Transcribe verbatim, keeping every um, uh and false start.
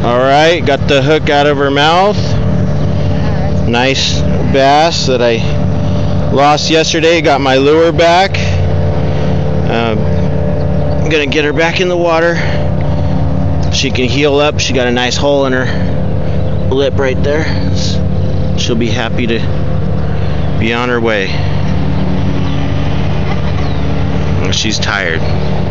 Alright, got the hook out of her mouth. Nice bass that I lost yesterday. Got my lure back. Uh, I'm gonna get her back in the water. She can heal up. She got a nice hole in her lip right there. She'll be happy to be on her way. She's tired.